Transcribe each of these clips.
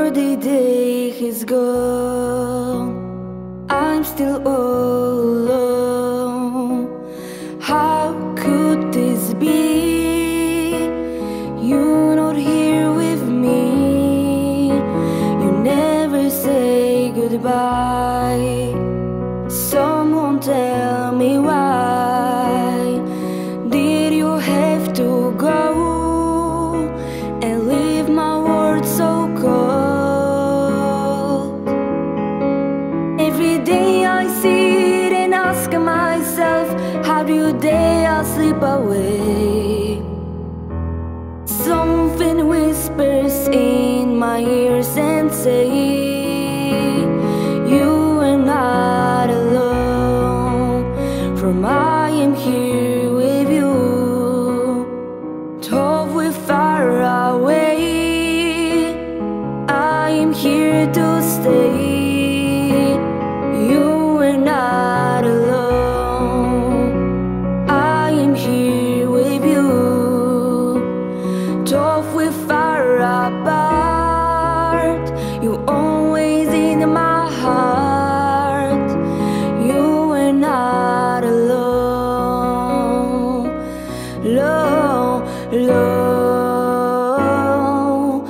the day has gone, I'm still all alone. How could this be? You're not here with me. You never say goodbye. Someone tell me why did you have to go and leave my world so cold? Every day I sit and ask myself, how do you dare sleep away? Something whispers in my ears and say, you are not alone. From I am here with you, though we're far away, I am here to stay. You are not alone. I am here with you, though we're far apart. You're always in my heart. You are not alone. Low, low,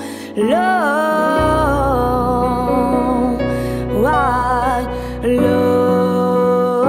low. Why low?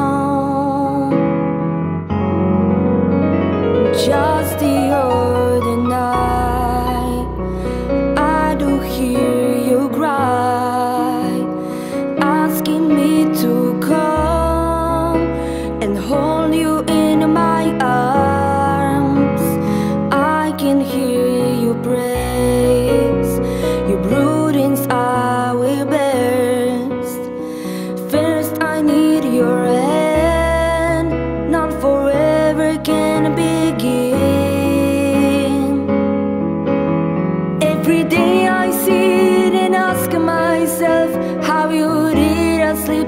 Just the other night, I do hear you cry, asking me to come and hold you in my arms. I can hear you praise your broodings, I will burst. First I need your hand, not forever can begin. Every day I sit and ask myself, how you did I slip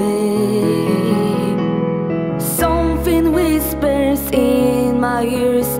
away? Something whispers in my ears